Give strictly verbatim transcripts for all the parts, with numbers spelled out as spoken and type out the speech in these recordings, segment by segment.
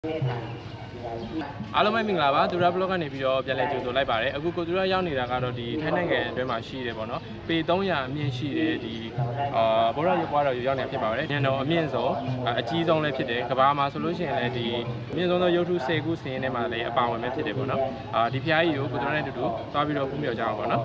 အားလုံးပဲမင်္ဂလာပါသူရဘလော့ကနေပြီးတော့ပြန်လည်ကြိုဆိုလိုက်ပါတယ်အခုကိုသူရရောက်နေတာကတော့ဒီထိုင်းနိုင်ငံအတွင်းမှာရှိတယ်ပေါ့နော်ပေသုံးရာအမြင့်ရှိတယ်ဒီအာဘောရရွာတော့ရောက်နေဖြစ်ပါပါတယ်ညတော့အမြင့်ဆုံးအကြီးဆုံးလည်းဖြစ်တယ်ကဘာမှာဆိုလို့ရှိရင်လည်းဒီအမြင့်ဆုံးသောရုပ်ထု၁၀ခုစီးရင်ထဲမှာလည်းအပါဝင်ပဲဖြစ်တယ်ပေါ့နော်အာဒီဖျားကြီးကိုကိုသူရနဲ့အတူတူသွားပြီးတော့ဖူးမြော်ကြအောင်ပေါ့နော်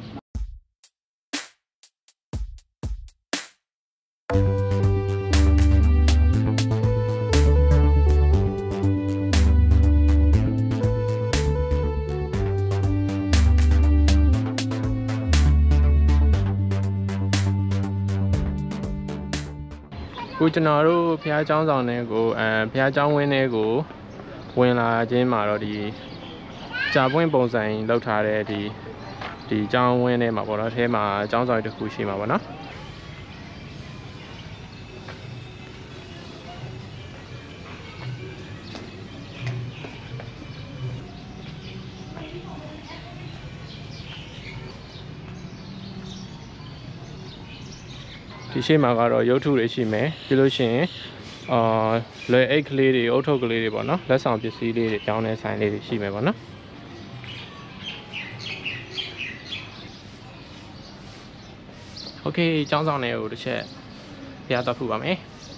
ကိုကျွန်တော်တို့ဖျားเจ้าဆောင်တဲ့ကိုအဲဖျားเจ้าဝင်းတဲ့ကိုဝင်လာခြင်းမှာတော့ဒီကြာပွင့်ပုံစံလောက်ထားတဲ့ဒီဒီเจ้าဝင်းထဲမှာပေါ့နော်အဲမှာเจ้าဆောင်တစ်ခုရှိမှာပေါ့နော်ဒီရှေ့မှာကတော့ရုပ်ထုတွေရှိမယ်ပြီးလို့ရှိရင်အာလွယ်အိတ်ကလေးတွေအုတ်ထုပ်ကလေးတွေပေါ့နော်လက်ဆောင်ပစ္စည်းလေးတွေကျောင်းထဲဆိုင်လေးတွေရှိမယ်ပေါ့နော်โอเคကျောင်းဆောင်တွေကိုတစ်ချက်ပြသဖို့ပါမယ်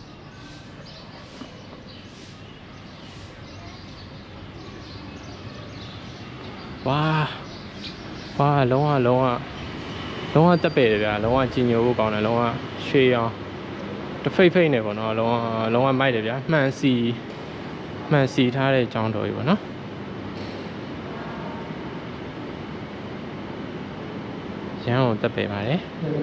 ဝါဝါလုံးဝလုံးဝလုံးဝတက်ပေတယ်ဗျာလုံးဝကြီးညိုဖို့ကောင်းတယ်လုံးဝရွှေအောင်တဖိတ်ဖိတ်နေပေါ့နော်လုံးဝလုံးဝမိုက်တယ်ဗျာမှန်စီမှန်စီထားတဲ့ကြောင်းတော်ကြီးပေါ့နော်ရန်ကိုတက်ပေပါတယ်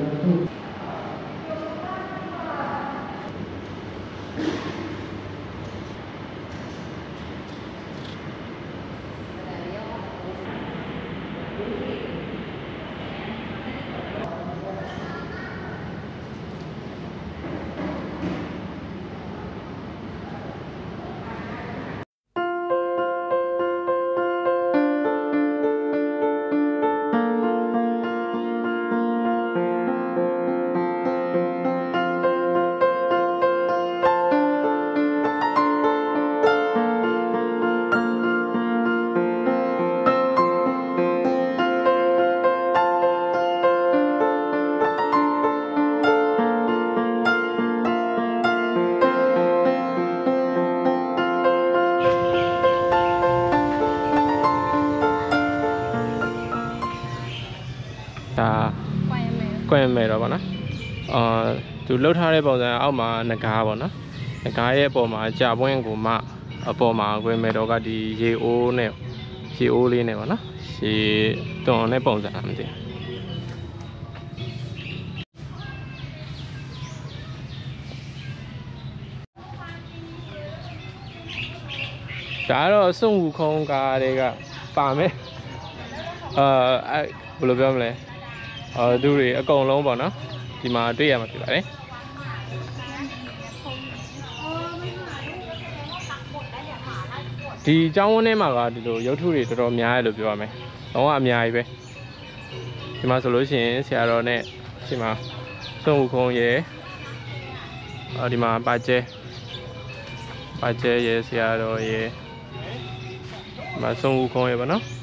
ဒါကွင်မယ်တော့ဗောနော်အာသူလှုပ်ထားတဲ့ပုံစံအောက်မှာငကားဗောနော်ငကားရဲ့အပေါ်မှာကြာပွင့်ကိုမှအပေါ်မှာကွင်မယ်တော့ကဒီရေအိုးနဲ့ရေအိုးလေးနဲ့ဗောနော်ရေတွန်နဲ့ပုံစံမသိဒါတော့စွန့်ဝူခုံးကားတွေကပါမယ်အာအဲ့ဘယ်လိုပြောမလဲအော်သူတွေအကုန်လုံးပေါ့နော်ဒီမှာတွေ့ရမှာဖြစ်ပါတယ်ဒီကျောင်းဝန်းထဲမှာကဒီလိုရုပ်ထုတွေတော်တော်များတယ်လို့ပြောရမယ်တော့အများကြီးပဲဒီမှာဆိုလို့ရှိရင်ဆရာတော်နဲ့ဒီမှာစွန့်ဝူခုံးရယ်အော်ဒီမှာပါကျဲပါကျဲရယ်ဆရာတော်ရယ်ဒီမှာစွန့်ဝူခုံးရယ်ပေါ့နော်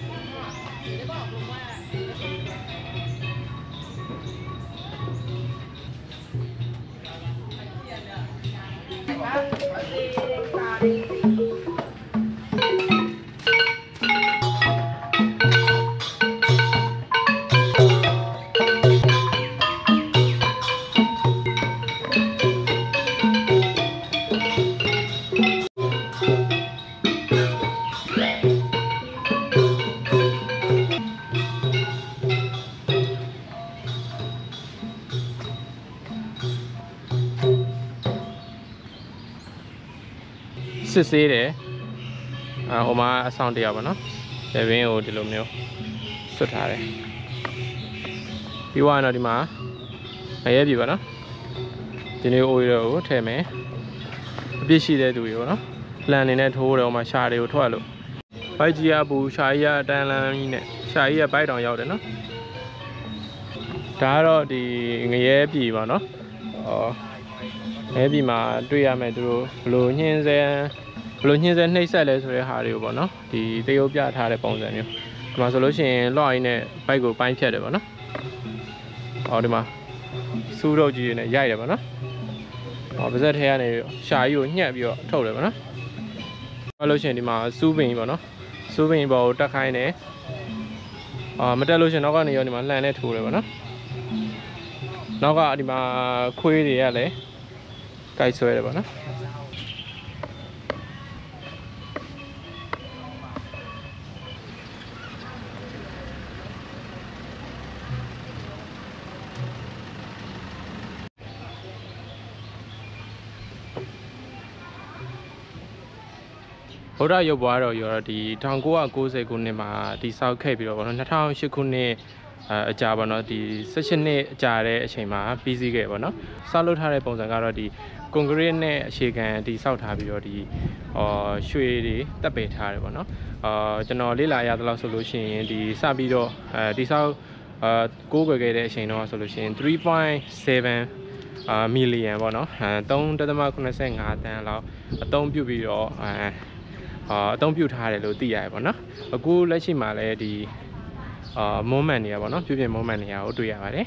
စစ်ဆေးတယ်အာဟိုမှာအဆောင်တရားပါနော်လေဘင်းကိုဒီလိုမျိုးဆွတ်ထားတယ်ပြီးသွားတော့ဒီမှာငရဲပြီပါနော်ဒီနေ့အိုးရကိုထည့်မယ်အပြစ်ရှိတဲ့သူတွေပေါ့နော်လန်နေနဲ့ထိုးတယ်ဟိုမှာရှာတွေကိုထွက်လို့ဘိုက်ကြီးကပူရှာကြီးကအတန်းလန်းကြီးနဲ့ရှာကြီးကဘိုက်တောင်ရောက်တယ်နော်ဒါကတော့ဒီငရဲပြီပါနော်အော် Maybe my three am at blo, hins and ဘလို့ညှင်းစဲနှိမ့်ဆက်လဲဆိုတဲ့ဟာတွေကိုပေါ့နော်ဒီတရုပ်ပြထားတဲ့ပုံစံမျိုးဒီမှာဆိုလို့ရှိရင်လွှတ်ရင်းနဲ့ဘိုက်ကိုပိုင်းဖြတ်တယ်ပေါ့နော်ဟောဒီမှာစူးတော့ကြီးတွေနဲ့ရိုက်တယ်ပေါ့နော်ဟောပါဇက်ထဲကနေရှာကြီးကိုညှက်ပြီးတော့ထုတ်တယ်ပေါ့နော်ဟောလို့ရှိရင်ဒီမှာစူးပင်ပေါ့နော်စူးပင်ပေါ်ကိုတက်ခိုင်းတယ်အာမတက်လို့ရှိရင်နောက်ကနေရောဒီမှာလှန်နဲ့ထိုးတယ်ပေါ့နော်နောက်ကဒီမှာခွေးတွေကလည်းကြိုက်ဆွဲတယ်ပေါ့နော်ဗုဒ္ဓရုပ်ပွားတော်ရောဒီ၁၉၉၀ခုနှစ်မှာဒီဆောက်ခဲ့ပြီးတော့ဗောနော်၂၀၀၈ခုနှစ်အကြာဗောနော်ဒီ၁၈နှစ်အကြာတဲ့အချိန်မှာပြီးစီးခဲ့ဗောနော်ဆောက်လုပ်ထားတဲ့ပုံစံကတော့ဒီကွန်ကရစ်နဲ့အခြေခံဒီဆောက်ထားပြီးတော့ဒီအော်ရွှေတွေတက်ပယ်ထားတယ်ဗောနော်အာကျွန်တော်လေ့လာရသလောက်ဆိုလို့ရှိရင်ဒီစပြီးတော့အဲဒီဆောက်အာကိုးကွယ်ခဲ့တဲ့အချိန်တော့ဆိုလို့ရှိရင်three point sevenအာမီလီယံဗောနော်အဲသုံးဒသမ၇၅တန်းလောက်အသုံးပြုပြီးတော့အဲအာအသုံးပြုထားတယ်လို့သိရတယ်ပေါ့နော်အခုလက်ရှိမှာလည်းဒီအာမွန်မန်နေရပေါ့နော်ပြုပြင်မွန်မန်နေရကိုတွေ့ရပါတယ်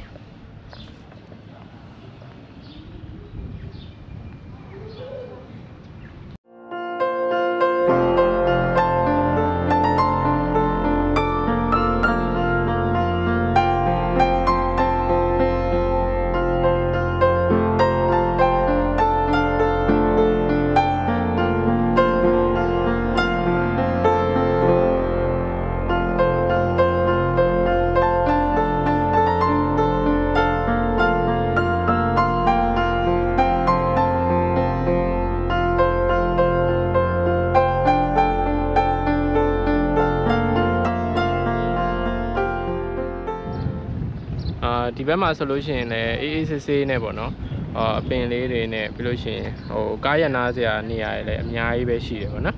ဒီဘက်မှာဆိုလို့ရှိရင်လည်းအေးအေးဆေးဆေးနဲ့ပေါ့နော်အာအပင်လေးတွေနဲ့ပြီးလို့ရှိရင်ဟိုကားရနာစရာနေရာတွေလည်းအများကြီးပဲရှိတယ်ပေါ့နော်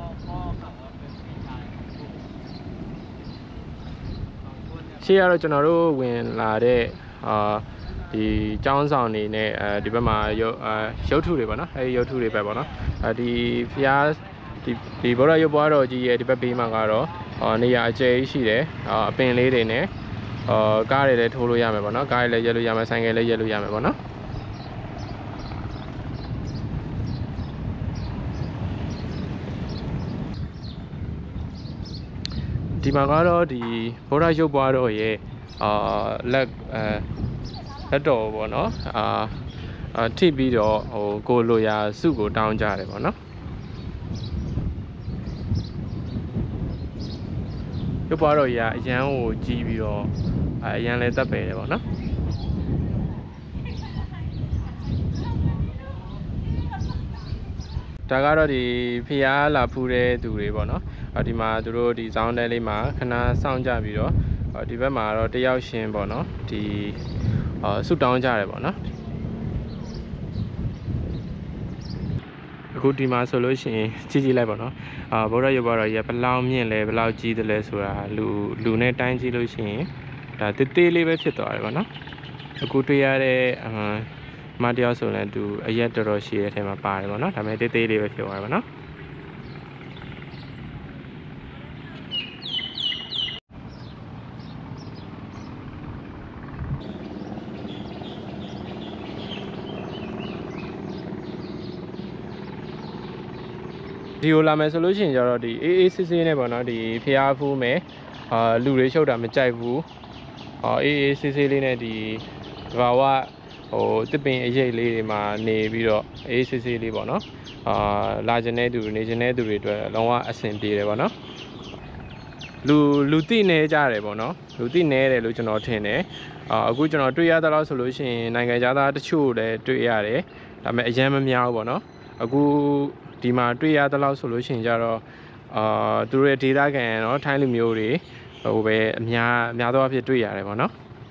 ရှေ့ကတော့ကျွန်တော်တို့ဝင်လာတဲ့အာဒီကျောင်းဆောင်နေနဲ့အဲဒီဘက်မှာရုပ်အာရုပ်ထုတွေပေါ့နော်အဲဒီရုပ်ထုတွေပဲပေါ့နော်အဲဒီဖျားဒီဒီဗုဒ္ဓရုပ်ပွားတော်ကြီးရဲ့ဒီဘက်ဘေးမှာကတော့နေရာအကျယ်ကြီးရှိတယ်အပင်လေးတွေနဲ့အာကားတွေလည်းထိုးလို့ရမယ်ပေါ့နော်ကားတွေလည်းရက်လို့ရမယ်ဆိုင်ကယ်လည်းရက်လို့ရမယ်ပေါ့နော်ဒီမှာကတော့ဒီဗုဒ္ဓရုပ်ပွားတော်ရဲ့အာလက်အဲလက်တော်ပေါ့နော်အာထိပြီးတော့ဟိုကိုလိုရာစုကိုတောင်းကြတယ်ပေါ့နော်ရုပ်ပွားတော်ကြီးကအရန်ကိုကြီးပြီးတော့အရန်လည်းတက်ပယ်တယ်ပေါ့နော်ဒါကတော့ဒီဖျားလာဖူးတဲ့သူတွေပေါ့နော်ဒီမှာသူတို့ဒီဇောင်းတဲလေးမှာခဏစောင့်ကြပြီးတော့ဒီဘက်မှာတော့တယောက်ရှင်ပေါ့နော်ဒီဆုတောင်းကြတယ်ပေါ့နော်အခုဒီမှာဆိုလို့ရှိရင်ကြည့်ကြည့်လိုက်ပေါ့နော်အာဗုဒ္ဓရုပ်ပွားတော်ကြီးဘယ်လောက်မြင့်လဲဘယ်လောက်ကြီးတယ်လဲဆိုတာလူလူနဲ့တိုင်းကြည့်လို့ရှိရင်ဒါတေးသေးလေးပဲဖြစ်သွားတယ်ပေါ့နော်အခုတွေ့ရတဲ့အမတယောက်ဆိုလည်းသူအရက်တော်တော်ရှိတဲ့ထဲမှာပါတယ်ပေါ့နော်ဒါပေမဲ့တေးသေးလေးပဲဖြစ်သွားတယ်ပေါ့နော်ဒီကိုလာမယ်ဆိုလို့ရှိရင်ကျတော့ဒီအေးအေးဆေးဆေးနဲ့ပေါ့နော်ဒီဖျားဖူးမယ်အာလူတွေရှုပ်တာမကြိုက်ဘူးအာအေးအေးဆေးဆေးလေးနဲ့ဒီဘာဝဟိုတစ်ပင်အရိပ်လေးတွေမှာနေပြီးတော့အေးဆေးဆေးလေးပေါ့နော်အာလာကျင်တဲ့သူနေကျင်တဲ့သူတွေအတွက်လုံးဝအဆင်ပြေတယ်ပေါ့နော်လူလူတိနေကြတယ်ပေါ့နော်လူတိနေတယ်လို့ကျွန်တော်ထင်တယ်အာအခုကျွန်တော်တွေ့ရသလောက်ဆိုလို့ရှိရင်နိုင်ငံသားတချို့လည်းတွေ့ရတယ်ဒါပေမဲ့အရင်မများဘူးပေါ့နော်အခုဒီမှာတွေ့ရသလောက်ဆိုလို့ရှိရင်ကြတော့အာသူတို့ရဲ့ဒေသခံเนาะထိုင်းလူမျိုးတွေဟိုပဲအများအများသောအားဖြင့်တွေ့ရတယ်ပေါ့နော်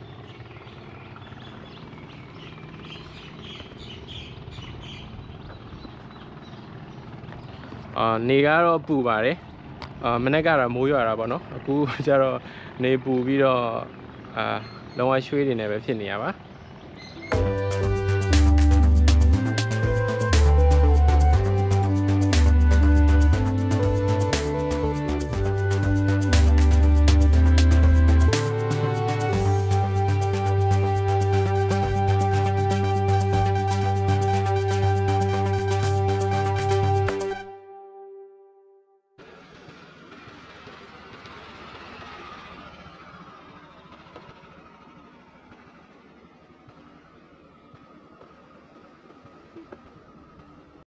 အာနေကတော့ပူပါတယ်အာမနေ့ကတော့မိုးရွာတာပေါ့နော်အခုကျတော့နေပူပြီးတော့အာလုံးဝရွှေတွေနဲ့ပဲဖြစ်နေရပါ